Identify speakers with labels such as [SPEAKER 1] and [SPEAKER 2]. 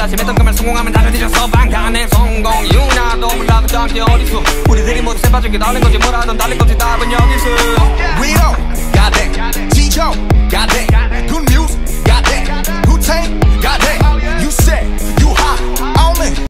[SPEAKER 1] 다짐했던 그 말 성공하면 다들 뒤졌어 방탄의 성공 유나도 몰라도 짱게 어디서 우리들이 모두 새빠진 게 다른 건지 뭐라든 달릴 건지 답은 여기서 위로 가대 지쳐 가대